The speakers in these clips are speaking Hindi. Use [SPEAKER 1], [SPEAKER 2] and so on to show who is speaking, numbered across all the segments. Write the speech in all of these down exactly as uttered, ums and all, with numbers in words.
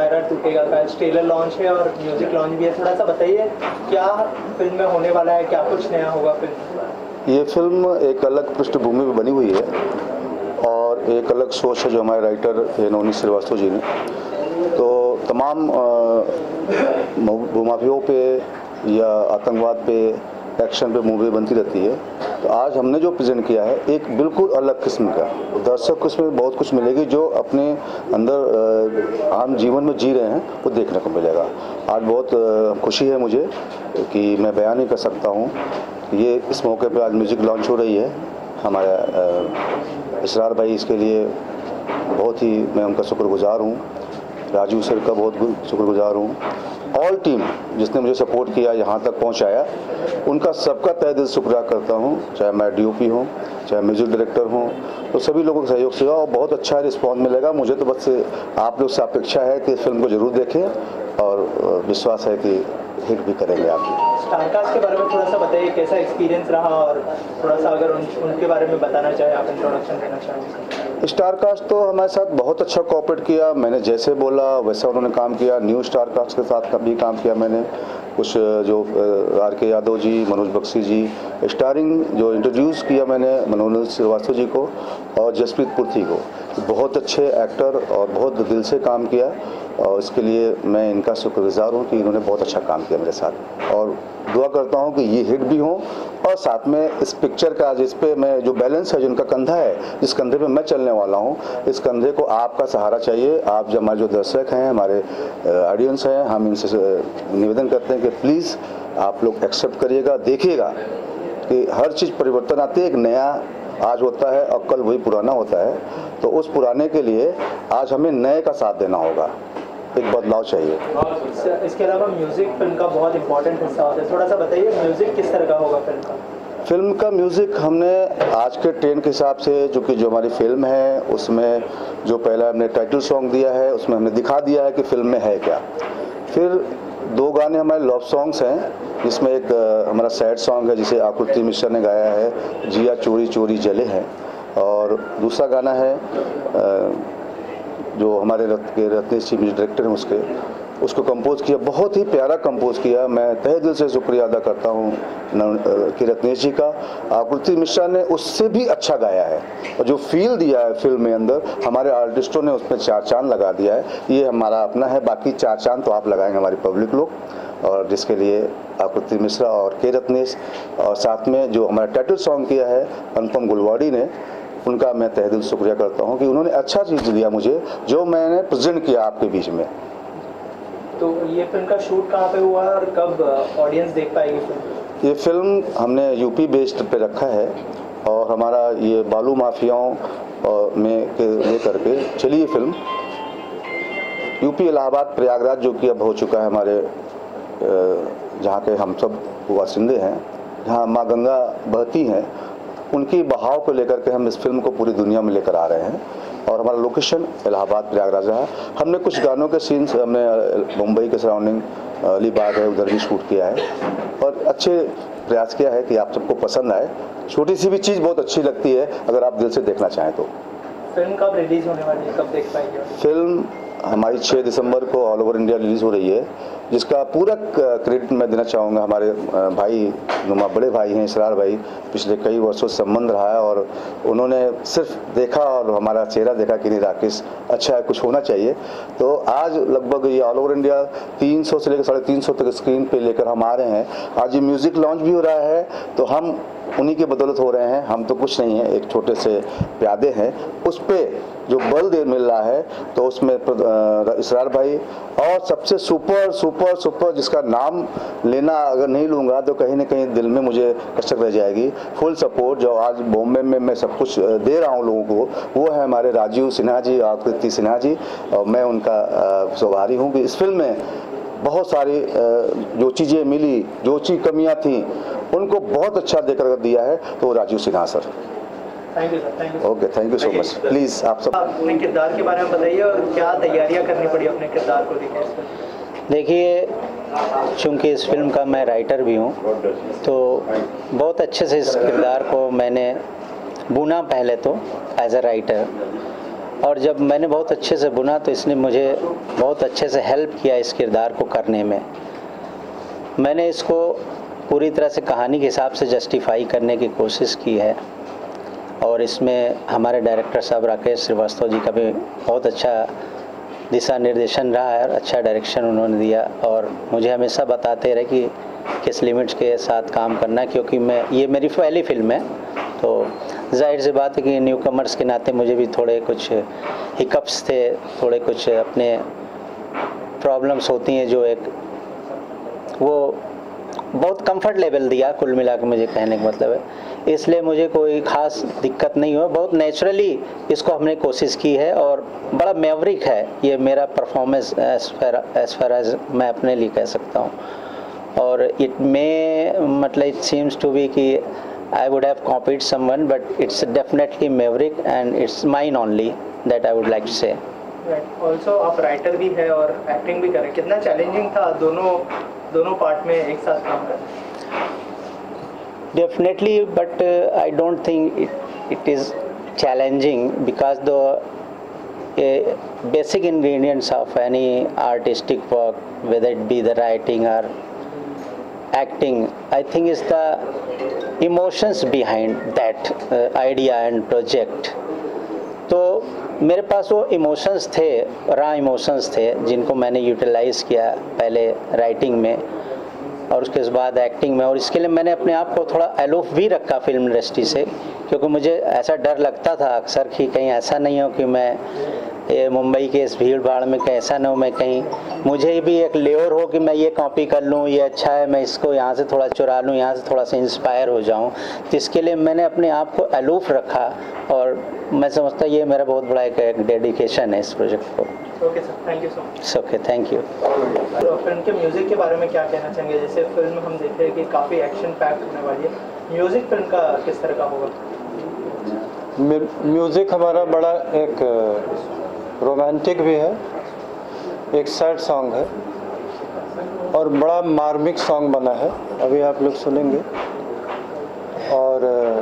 [SPEAKER 1] मुशायरा टूटेगा का ट्रेलर लॉन्च है और म्यूजिक लॉन्च भी है, थोड़ा सा बताइए क्या फिल्म में होने वाला है, क्या कुछ नया होगा फिल्म?
[SPEAKER 2] ये फिल्म एक अलग पृष्ठभूमि पर बनी हुई है और एक अलग सोच है जो हमारे राइटर नवनीत श्रीवास्तव जी ने। तो तमाम भूमाफियों पे या आतंकवाद पे, एक्शन पे मूवी बनती रहती है। तो आज हमने जो प्रेजेंट किया है एक बिल्कुल अलग किस्म का, दर्शक को इसमें बहुत कुछ मिलेगी जो अपने अंदर आम जीवन में जी रहे हैं वो देखने को मिलेगा। आज बहुत खुशी है मुझे कि मैं बयान नहीं कर सकता हूँ। ये इस मौके पे आज म्यूज़िक लॉन्च हो रही है। हमारा इसरार भाई इसके लिए बहुत ही मैं उनका शुक्रगुजार हूँ। राजू सर का बहुत शुक्रगुजार हूँ। ऑल टीम जिसने मुझे सपोर्ट किया, यहाँ तक पहुँचाया, उनका सबका तहे दिल शुक्रिया करता हूँ। चाहे मैं डीओपी हूँ, चाहे म्यूजिक डायरेक्टर हूँ, तो सभी लोगों के सहयोग से और बहुत अच्छा रिस्पॉन्स मिलेगा। मुझे तो बस आप लोग से अपेक्षा है कि इस फिल्म को जरूर देखें और विश्वास है कि हिट भी करेंगे आप।
[SPEAKER 1] स्टारकास्ट के बारे में थोड़ा सा बताइए, कैसा एक्सपीरियंस रहा और थोड़ा सा अगर उन, उनके बारे में बताना चाहें, आप इंट्रोडक्शन देना चाहेंगे।
[SPEAKER 2] स्टारकास्ट तो हमारे साथ बहुत अच्छा कोऑपरेट किया। मैंने जैसे बोला वैसा उन्होंने काम किया। न्यू स्टारकास्ट के साथ भी काम किया मैंने। कुछ जो R K Yadav ji, Manoj Bakshi ji, starring जो इंट्रोड्यूस किया मैंने मनोज श्रीवास्तव जी को और जसप्रीत पुर्थी को। बहुत अच्छे एक्टर और बहुत दिल से काम किया और इसके लिए मैं इनका शुक्रगुजार हूँ कि इन्होंने बहुत अच्छा काम किया मेरे साथ। और दुआ करता हूँ कि ये हिट भी हो और साथ में इस पिक्चर का जिस पे मैं जो बैलेंस है, जिनका कंधा है, जिस कंधे पे मैं चलने वाला हूँ, इस कंधे को आपका सहारा चाहिए। आप जो हमारे जो दर्शक हैं, हमारे ऑडियंस हैं, हम इनसे निवेदन करते हैं कि प्लीज़ आप लोग एक्सेप्ट करिएगा, देखिएगा कि हर चीज़ परिवर्तन आती है। एक नया आज होता है और कल वही पुराना होता है। तो उस पुराने के लिए आज हमें नए का साथ देना होगा, एक बदलाव चाहिए।
[SPEAKER 1] इसके अलावा म्यूजिक फिल्म का बहुत इंपॉर्टेंट हिस्सा होता है, थोड़ा सा बताइए म्यूजिक किस तरह का होगा फिल्म का?
[SPEAKER 2] फिल्म का म्यूज़िक हमने आज के ट्रेंड के हिसाब से, जो कि जो हमारी फिल्म है उसमें जो पहला हमने टाइटल सॉन्ग दिया है उसमें हमने दिखा दिया है कि फिल्म में है क्या। फिर दो गाने हमारे लव सॉन्ग्स हैं, जिसमें एक हमारा सैड सॉन्ग है जिसे आकृति मिश्रा ने गाया है, जिया चोरी चोरी जले हैं। और दूसरा गाना है जो हमारे रत के रत्नेश जी म्यूजिक डायरेक्टर हैं, उसके उसको कंपोज किया, बहुत ही प्यारा कंपोज किया। मैं तहे दिल से शुक्रिया अदा करता हूँ कि रत्नेश जी का। आकृति मिश्रा ने उससे भी अच्छा गाया है और जो फील दिया है फिल्म में अंदर, हमारे आर्टिस्टों ने उसमें चार चांद लगा दिया है। ये हमारा अपना है, बाकी चार चांद तो आप लगाएंगे हमारी पब्लिक लोग, और जिसके लिए आकृति मिश्रा और के रत्नेश, और साथ में जो हमारा टाइटल सॉन्ग किया है अनुपम गुलवाड़ी ने, उनका मैं तहे दिल शुक्रिया करता हूँ कि उन्होंने अच्छा चीज़ दिया मुझे जो मैंने प्रेजेंट किया आपके बीच में।
[SPEAKER 1] तो ये फिल्म का शूट कहाँ पे हुआ है और कब ऑडियंस देख पाएगी फिल्म?
[SPEAKER 2] ये फिल्म हमने यूपी बेस्ड पे रखा है और हमारा ये बालू माफियाओं में के लेकर के चली ये फिल्म यूपी इलाहाबाद प्रयागराज, जो कि अब हो चुका है हमारे जहाँ के हम सब वासिंदे हैं, जहाँ माँ गंगा बहती हैं, उनकी बहाव को लेकर के हम इस फिल्म को पूरी दुनिया में लेकर आ रहे हैं। और हमारा लोकेशन इलाहाबाद प्रयागराज है। हमने कुछ गानों के सीन्स हमने मुंबई के सराउंडिंग अलीबाग है उधर भी शूट किया है और अच्छे प्रयास किया है कि आप सबको पसंद आए। छोटी सी भी चीज़ बहुत अच्छी लगती है अगर आप दिल से देखना चाहें तो।
[SPEAKER 1] फिल्म कब रिलीज होने वाली है, कब देख पाएंगे?
[SPEAKER 2] फिल्म हमारी छह दिसंबर को ऑल ओवर इंडिया रिलीज़ हो रही है, जिसका पूरा क्रेडिट मैं देना चाहूँगा हमारे भाई नुमा बड़े भाई हैं इसरार भाई। पिछले कई वर्षों से संबंध रहा है और उन्होंने सिर्फ देखा और हमारा चेहरा देखा कि नहीं राकेश अच्छा है, कुछ होना चाहिए। तो आज लगभग ये ऑल ओवर इंडिया तीन सौ से लेकर साढ़े तीन सौ तक स्क्रीन पे लेकर हम आ रहे हैं। आज ये म्यूज़िक लॉन्च भी हो रहा है तो हम उन्हीं की बदौलत हो रहे हैं। हम तो कुछ नहीं है, एक छोटे से प्यादे हैं, उस पर जो बल दे मिल रहा है तो उसमें इसरार भाई और सबसे सुपर सुपर सुपर जिसका नाम लेना अगर नहीं लूँगा तो कहीं ना कहीं दिल में मुझे कसक रह जाएगी, फुल सपोर्ट जो आज बॉम्बे में मैं सब कुछ दे रहा हूँ लोगों को, वो है हमारे राजीव सिन्हा जी, आकृति सिन्हा जी। और मैं उनका सौभारी हूँ कि इस फिल्म में बहुत सारी जो चीज़ें मिली, जो चीज़ कमियाँ थी, उनको बहुत अच्छा देकर दिया है तो Rajeev Sinha sir.
[SPEAKER 1] Thank you sir, thank you.
[SPEAKER 2] Okay, thank you so much. Please आप सब
[SPEAKER 1] अपने किरदार के बारे में बताइए और क्या तैयारियां करनी पड़ी अपने किरदार को लेकर?
[SPEAKER 3] देखिए, चूँकि इस फिल्म का मैं राइटर भी हूँ तो बहुत अच्छे से इस किरदार को मैंने बुना पहले तो एज अ राइटर, और जब मैंने बहुत अच्छे से बुना तो इसने मुझे बहुत अच्छे से हेल्प किया इस किरदार को करने में। मैंने इसको पूरी तरह से कहानी के हिसाब से जस्टिफाई करने की कोशिश की है और इसमें हमारे डायरेक्टर साहब राकेश श्रीवास्तव जी का भी बहुत अच्छा दिशा निर्देशन रहा है और अच्छा डायरेक्शन उन्होंने दिया और मुझे हमेशा बताते रहे कि किस लिमिट्स के साथ काम करना है, क्योंकि मैं ये मेरी पहली फिल्म है तो जाहिर सी बात है कि न्यू कमर्स के नाते मुझे भी थोड़े कुछ हिकअप्स थे, थोड़े कुछ अपने प्रॉब्लम्स होती हैं जो एक वो बहुत कंफर्ट लेवल दिया कुल मिला के, मुझे कहने का मतलब है। इसलिए मुझे कोई ख़ास दिक्कत नहीं हुआ, बहुत नेचुरली इसको हमने कोशिश की है और बड़ा मैवरिक है ये मेरा परफॉर्मेंस एज फार एज मैं अपने लिए कह सकता हूँ। और इट मे मतलब इट सीम्स टू बी कि I would have copied someone but it's definitely maverick and it's mine only, that I would like to say.
[SPEAKER 1] Also आप राइटर भी है और एक्टिंग भी करें, कितना चैलेंजिंग था दोनों दोनों पार्ट में एक साथ काम करना?
[SPEAKER 3] Definitely, but uh, I don't think it, it is challenging because the uh, basic ingredients of any artistic work, whether it be the writing or acting, I think is the emotions behind that uh, idea and project. तो मेरे पास वो इमोशंस थे, रॉ इमोशंस थे जिनको मैंने यूटिलाइज़ किया पहले राइटिंग में और उसके बाद एक्टिंग में, और इसके लिए मैंने अपने आप को थोड़ा अलूफ भी रखा फिल्म इंडस्ट्री से, क्योंकि मुझे ऐसा डर लगता था अक्सर कि कहीं ऐसा नहीं हो कि मैं ये मुंबई के इस भीड़ भाड़ में कहीं ऐसा ना हो मैं कहीं मुझे भी एक लेयर हो कि मैं ये कॉपी कर लूँ, ये अच्छा है, मैं इसको यहाँ से थोड़ा चुरा लूँ, यहाँ से थोड़ा सा इंस्पायर हो जाऊँ। तो इसके लिए मैंने अपने आप को अलूफ रखा और मैं समझता ये मेरा बहुत बड़ा एक डेडिकेशन है इस प्रोजेक्ट को।
[SPEAKER 1] Okay sir, thank you so much.
[SPEAKER 3] Okay, thank you.
[SPEAKER 1] तो फिल्म के म्यूज़िक के बारे में क्या कहना चाहेंगे? जैसे फिल्म हम देख रहे हैं कि काफ़ी एक्शन पैक्ड होने वाली है, म्यूज़िक फिल्म का किस तरह का होगा?
[SPEAKER 4] म्यूज़िक हमारा बड़ा एक रोमांटिक भी है, एक सैड सॉन्ग है और बड़ा मार्मिक सॉन्ग बना है, अभी आप लोग सुनेंगे। और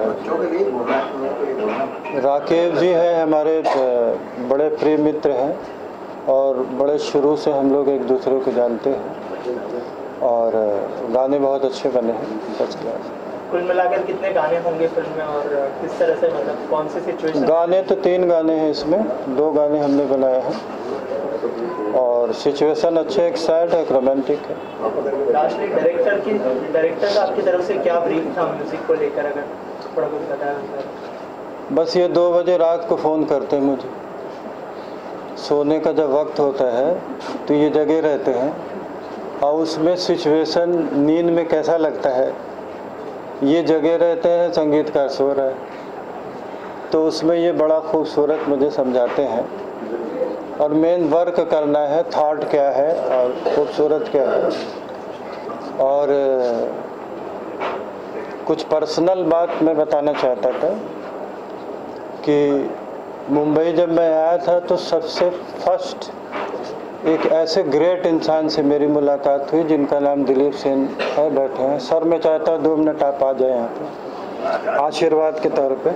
[SPEAKER 4] राकेश जी हैं हमारे बड़े प्रिय मित्र हैं और बड़े शुरू से हम लोग एक दूसरे को जानते हैं और गाने बहुत अच्छे बने हैं, फर्स्ट क्लास।
[SPEAKER 1] कुल मिलाकर कितने गाने होंगे फिल्म में और किस तरह से, मतलब कौन सी सिचुएशन?
[SPEAKER 4] गाने तो तीन गाने हैं इसमें, दो गाने हमने बनाए हैं और सिचुएशन अच्छे, एक सैड एक रोमांटिक है।
[SPEAKER 1] लास्टली डायरेक्टर की डायरेक्टर का आपकी तरफ से क्या ब्रीफ था म्यूज़िक को लेकर, अगर थोड़ा कुछ बताया?
[SPEAKER 4] बस ये दो बजे रात को फ़ोन करते हैं मुझे, सोने का जब वक्त होता है तो ये जगे रहते हैं और उसमें सिचुएशन नींद में कैसा लगता है, ये जगे रहते हैं, संगीतकार सो रहा है, तो उसमें ये बड़ा खूबसूरत मुझे समझाते हैं और मेन वर्क करना है, थॉट क्या है और खूबसूरत क्या है। और कुछ पर्सनल बात मैं बताना चाहता था कि मुंबई जब मैं आया था तो सबसे फर्स्ट एक ऐसे ग्रेट इंसान से मेरी मुलाकात हुई जिनका नाम दिलीप सेन है, बैठे हैं। सर मैं चाहता हूँ दो मिनट आप आ जाए यहाँ पे आशीर्वाद के तौर पे।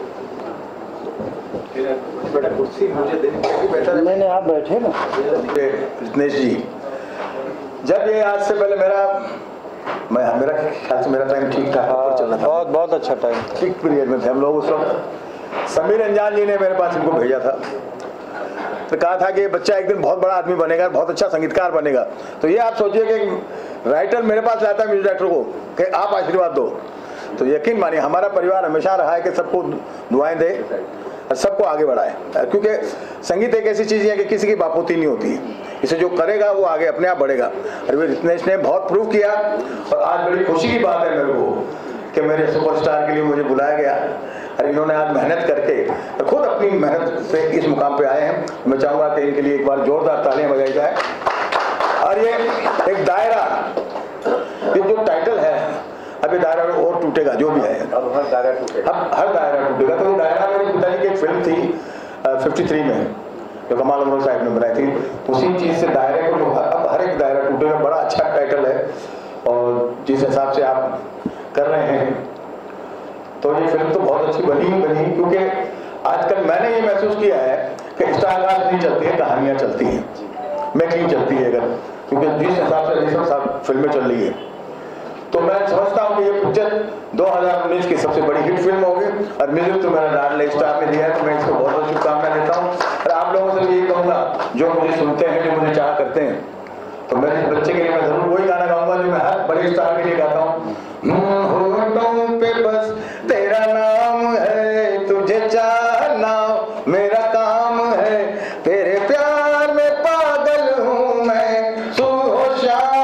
[SPEAKER 4] मैंने आप बैठे ना।
[SPEAKER 5] रितेश जी, जब ये आज से पहले मेरा मैं मेरा ख्याल से मेरा टाइम ठीक था,
[SPEAKER 4] बहुत बहुत अच्छा टाइम था,
[SPEAKER 5] ठीक पीरियड में थे हम लोग उस वक्त। समीर अंजान जी ने मेरे पास इनको भेजा था, तो कहा था कि बच्चा एक दिन बहुत बड़ा आदमी बनेगा, बहुत अच्छा संगीतकार बनेगा। तो ये आप सोचिए कि राइटर मेरे पास लाता है म्यूजिक डायरेक्टर को कि आप आशीर्वाद दो, तो यकीन मानिए हमारा परिवार हमेशा रहा है कि सबको दुआएं दे और सबको आगे बढ़ाए, क्योंकि संगीत एक ऐसी चीज़ है कि किसी की बापोती नहीं होती, इसे जो करेगा वो आगे अपने आप बढ़ेगा। और वे रितेश ने बहुत प्रूव किया और आज बड़ी खुशी की बात है मेरे को कि मेरे सुपरस्टार के लिए मुझे बुलाया गया और इन्होंने आज मेहनत करके खुद अपनी मेहनत से इस मुकाम पे आए हैं। मैं चाहूँगा कि इनके लिए एक बार जोरदार तालियां बजाई जाए। और ये एक दायरा, ये जो टाइटल है, अभी दायरा और टूटेगा, जो भी है अब हर दायरा टूटेगा, अब हर दायरा टूटेगा। तो ये दायरा मेरे पिताजी की एक फिल्म थी फिफ्टी थ्री में जो कमाल अमरोह साहब ने बनाई थी, उसी चीज़ से दायरे को जो अब हर एक दायरा टूटेगा, बड़ा अच्छा टाइटल है। और जिस हिसाब से आप कर रहे हैं तो ये फिल्म तो बहुत अच्छी बनी ही बनी, क्योंकि आजकल मैंने ये महसूस किया है कि स्टार कास्ट नहीं चलती है, कहानियाँ चलती हैं, मेकिंग चलती है, अगर क्योंकि जिस हिसाब से ऋषभ साहब फिल्में चल रही है, तो मैं समझता हूँ कि ये पिक्चर दो हज़ार उन्नीस की सबसे बड़ी हिट फिल्म होगी। और म्यूजिक तो मेरा लाडले स्टार ने दिया है, तो मैं इसको बहुत बहुत शुभकामनाएं देता हूँ। और आप लोगों से यही कहूँगा, जो मुझे सुनते हैं, जो मुझे चाह करते हैं, तो मेरे इस बच्चे के लिए मैं जरूर वही गाना गाऊंगा जो मैं हर बड़े स्टार के लिए गाता हूँ। होठों पे बस तेरा नाम है, तुझे चाहना मेरा काम है, तेरे प्यार में पागल हूँ मैं सुबह शाम,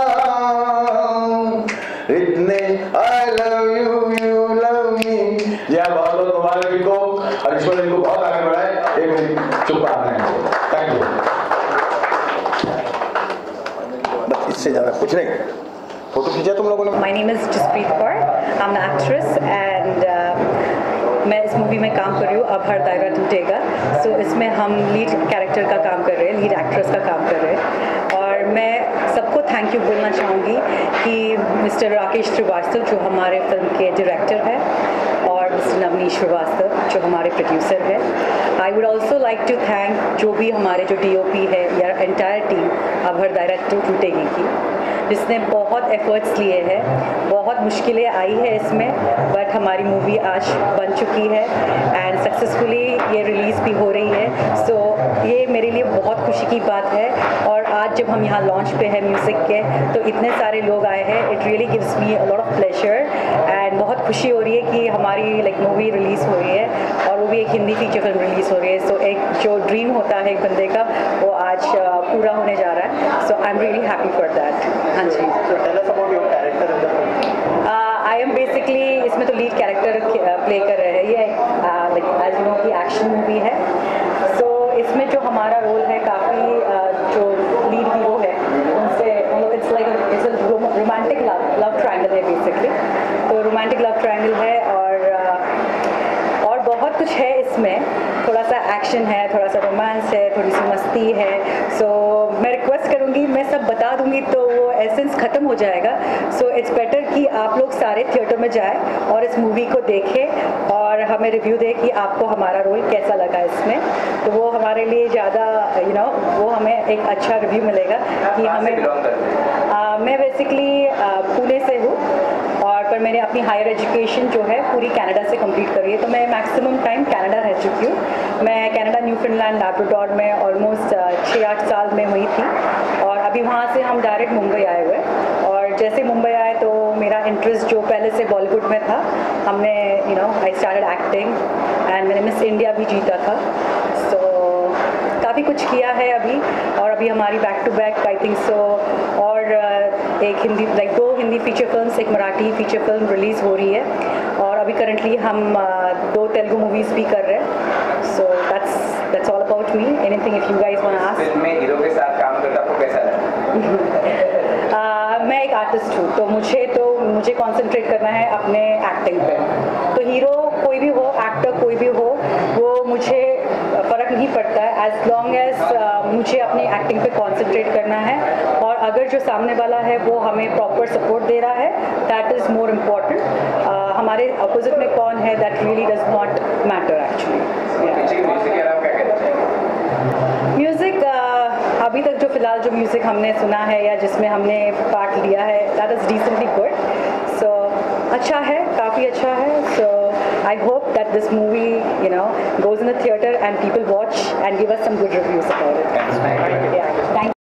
[SPEAKER 5] इतने I love you you love me. जय बहुत बहुत मुबारक इनको और ईश्वर इनको बहुत आगे बढ़ाए, ये मेरी शुभकामनाएं हैं। Thank you. बस इससे ज्यादा कुछ नहीं। फोटो खींचा तुम लोगों ने?
[SPEAKER 6] My name is Jasprit Kaur. I'm an actress and uh, मैं इस मूवी में काम कर रही हूँ, अब हर दायरा टूटेगा। सो so, इसमें हम लीड कैरेक्टर का काम कर रहे हैं, लीड एक्ट्रेस का काम कर रहे हैं। और मैं सबको थैंक यू बोलना चाहूँगी कि मिस्टर राकेश श्रीवास्तव जो हमारे फिल्म के डायरेक्टर हैं और मिस्टर नवनीश श्रीवास्तव जो हमारे प्रोड्यूसर हैं। I would also like to thank जो भी हमारे जो डी ओ पी है या एंटायर टीम अब हर दायरा टूटेगी की, जिसने बहुत एफर्ट्स लिए हैं, बहुत मुश्किलें आई है इसमें, बट हमारी मूवी आज बन चुकी है एंड सक्सेसफुली ये रिलीज़ भी हो रही है। सो so, ये मेरे लिए बहुत खुशी की बात है। और आज जब हम यहाँ लॉन्च पे है म्यूज़िक के, तो इतने सारे लोग आए हैं, it really gives me a lot of pleasure and बहुत खुशी हो रही है कि हमारी लाइक मूवी रिलीज़ हो रही है और वो भी एक हिंदी फीचर फिल्म रिलीज़ हो रही है। सो so, एक जो ड्रीम होता है एक बंदे का, वो आज पूरा होने जा रहा है। So I am really happy for that. हाँ जी।
[SPEAKER 1] So tell us about your character in the film.
[SPEAKER 6] I am basically इसमें तो लीड कैरेक्टर प्ले कर रहे हैं। ये लाइक एज यू नो की एक्शन मूवी है। सो so, इसमें जो हमारा रोल है, काफ़ी uh, जो लीड हीरो है उनसे मतलब it's like it's a romantic love love triangle है बेसिकली। तो रोमांटिक लव ट्रायंगल है और uh, और बहुत कुछ है इसमें। थोड़ा सा एक्शन है, थोड़ा सा रोमांस है, थोड़ी सी मस्ती है। सो so, मैं रिक्वेस्ट करूँगी, मैं सब बता दूँगी तो वो एसेंस ख़त्म हो जाएगा। सो इट्स बेटर कि आप लोग सारे थिएटर में जाएं और इस मूवी को देखें और हमें रिव्यू दें कि आपको हमारा रोल कैसा लगा इसमें। तो वो हमारे लिए ज़्यादा यू नो वो हमें एक अच्छा रिव्यू मिलेगा कि हमें आ, मैं बेसिकली पुणे से हूँ और पर मैंने अपनी हायर एजुकेशन जो है पूरी कनाडा से कंप्लीट करी है। तो मैं मैक्सिमम टाइम कनाडा रह चुकी हूँ। मैं कनाडा न्यूफाउंडलैंड लैब्राडोर में ऑलमोस्ट छः आठ साल में हुई थी और अभी वहाँ से हम डायरेक्ट मुंबई आए हुए। और जैसे मुंबई आए तो मेरा इंटरेस्ट जो पहले से बॉलीवुड में था, हमने you know I started acting and मैंने मिस इंडिया भी जीता था। सो so, काफ़ी कुछ किया है अभी और अभी हमारी back to back I think so और एक हिंदी लाइक दो हिंदी फीचर फिल्म्स, एक मराठी फीचर फिल्म रिलीज़ हो रही है और अभी करंटली हम दो तेलुगु मूवीज़ भी कर रहे हैं। So that's that's all about me. Anything if you guys want to ask.
[SPEAKER 7] Film में हीरो के साथ काम करके आपको कैसा लगा?
[SPEAKER 6] uh, मैं एक आर्टिस्ट हूँ तो मुझे तो मुझे कंसंट्रेट करना है अपने एक्टिंग पे। तो हीरो कोई भी हो, एक्टर कोई भी हो, वो मुझे फ़र्क नहीं पड़ता है एज लॉन्ग एज मुझे अपनी एक्टिंग पे कंसंट्रेट करना है और अगर जो सामने वाला है वो हमें प्रॉपर सपोर्ट दे रहा है, दैट इज़ मोर इम्पॉर्टेंट। हमारे अपोजिट में कौन है that really does not matter actually. Music अभी तक जो फिलहाल जो म्यूज़िक हमने सुना है या जिसमें हमने पार्ट लिया है that is decently good. So अच्छा है, काफ़ी अच्छा है। सो I hope that this movie, you know, goes in the theater and people watch and give us some good reviews about it.
[SPEAKER 7] Thanks,
[SPEAKER 6] yeah. Thank